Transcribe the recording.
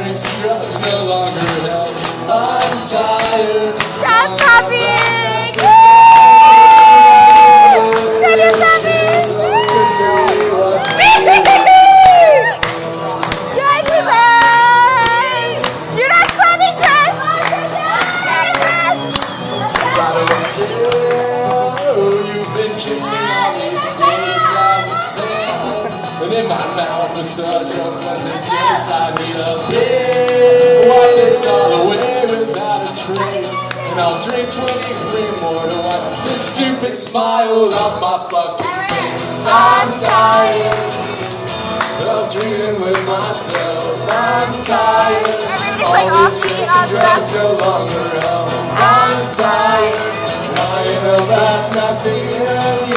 drinks and drugs no longer help. I'm tired. Proud puppy! Proud puppy! You're not clubbing, Chris! You've been kissing all these days and in my mouth with such a pleasant taste. I need a beer. Wipe this all away without a trace. And I'll drink 23 more to wipe this stupid smile off my fucking face. I'm tired of dreaming with myself. I'm tired. All these drinks and drugs no longer help. I'm tired. Crying about nothing else.